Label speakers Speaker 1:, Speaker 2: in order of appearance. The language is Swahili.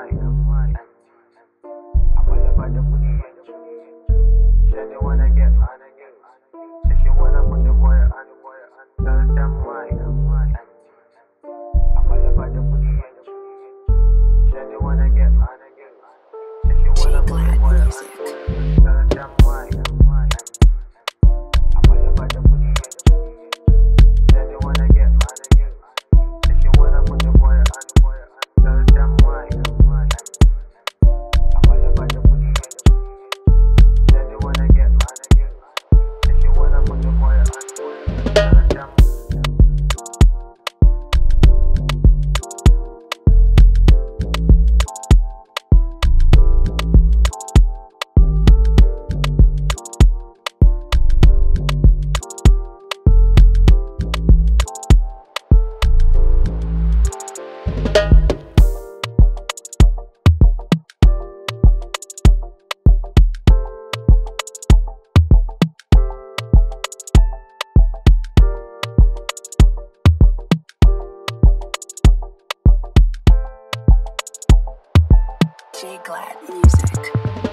Speaker 1: I'm all about the money. She don't wanna get on again. She wanna push a boy on. Tell them why. I'm all about the money. She don't wanna get on again. She wanna push a boy on. Tell them why. I'm all about the money. She don't wanna get on again. She wanna push a boy on. Tell them why. I'm all about the money. She don't wanna get on again. She wanna push a boy on. Tell them.
Speaker 2: J Glad Music.